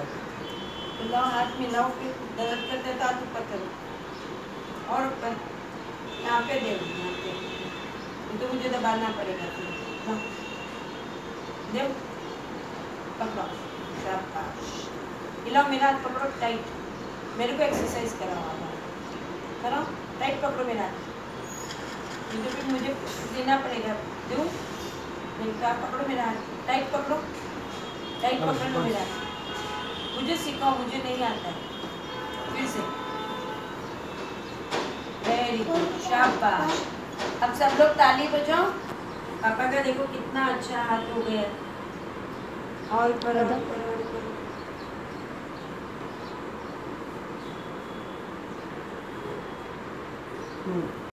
तो लाओ, हाथ मिलाओ, फिर दर्द करते तो हाथ ऊपर करो और ऊपर, यहाँ पे दे, यहाँ पे ये तो मुझे दबाना पड़ेगा। फिर दे, पकड़ो, शाबाश। हिलाओ, मेरा हाथ पकड़ो टाइट, मेरे को एक्सरसाइज कराओ, करो टाइट पकड़ो मेरा हाथ, ये तो फिर मुझे देना पड़ेगा। दूँ नहीं, पकड़ो मेरा हाथ, टाइट पकड़ो, टाइट पकड़ लो मेरा हाथ, मुझे सिखाओ, मुझे नहीं आता है। फिर से, वेरी गुड, शाबाश। अब सब लोग ताली बजाओ। पापा का देखो कितना अच्छा हाथ हो गया, और ऊपर और ऊपर और ऊपर।